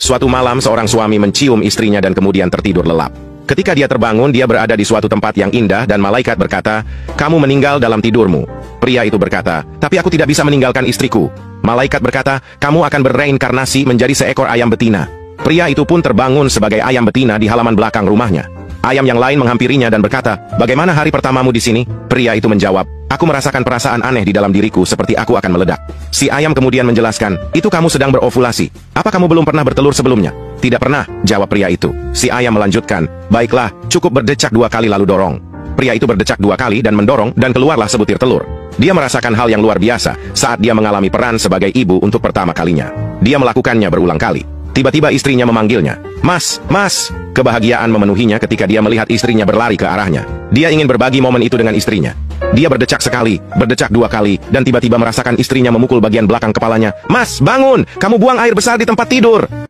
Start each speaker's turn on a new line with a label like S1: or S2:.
S1: Suatu malam seorang suami mencium istrinya dan kemudian tertidur lelap. Ketika dia terbangun, dia berada di suatu tempat yang indah dan malaikat berkata, "Kamu meninggal dalam tidurmu." Pria itu berkata, "Tapi aku tidak bisa meninggalkan istriku." Malaikat berkata, "Kamu akan berreinkarnasi menjadi seekor ayam betina." Pria itu pun terbangun sebagai ayam betina di halaman belakang rumahnya. Ayam yang lain menghampirinya dan berkata, "Bagaimana hari pertamamu di sini?" Pria itu menjawab, "Aku merasakan perasaan aneh di dalam diriku seperti aku akan meledak." Si ayam kemudian menjelaskan, "Itu kamu sedang berovulasi. Apa kamu belum pernah bertelur sebelumnya?" "Tidak pernah," jawab pria itu. Si ayam melanjutkan, "Baiklah, cukup berdecak 2 kali lalu dorong." Pria itu berdecak 2 kali dan mendorong dan keluarlah sebutir telur. Dia merasakan hal yang luar biasa saat dia mengalami peran sebagai ibu untuk pertama kalinya. Dia melakukannya berulang kali. Tiba-tiba istrinya memanggilnya, "Mas, mas!" Kebahagiaan memenuhinya ketika dia melihat istrinya berlari ke arahnya. Dia ingin berbagi momen itu dengan istrinya. Dia berdecak sekali, berdecak 2 kali, dan tiba-tiba merasakan istrinya memukul bagian belakang kepalanya. "Mas, bangun! Kamu buang air besar di tempat tidur!"